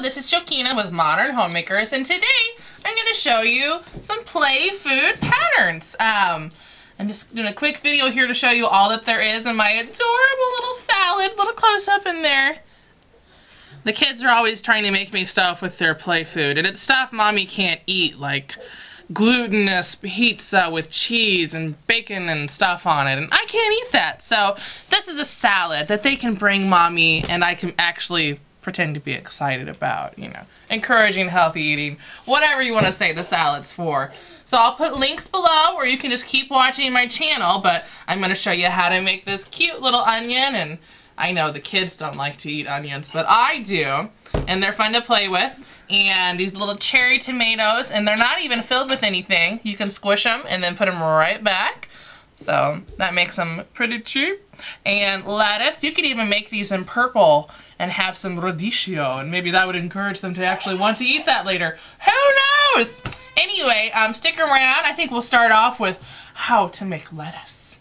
this is Shokina with Modern Homemakers, and today I'm going to show you some play food patterns. I'm just doing a quick video here to show you all that there is in my adorable little salad, little close-up in there. The kids are always trying to make me stuff with their play food, and it's stuff Mommy can't eat, like glutinous pizza with cheese and bacon and stuff on it, and I can't eat that. So this is a salad that they can bring Mommy, and I can actually pretend to be excited about, you know, encouraging healthy eating, whatever you want to say the salad's for. So I'll put links below where you can just keep watching my channel, but I'm going to show you how to make this cute little onion, and I know the kids don't like to eat onions, but I do, and they're fun to play with. And these little cherry tomatoes, and they're not even filled with anything. You can squish them and then put them right back. So that makes them pretty cheap. And lettuce, you could even make these in purple and have some radicchio, and maybe that would encourage them to actually want to eat that later. Who knows? Anyway, stick around. I think we'll start off with how to make lettuce.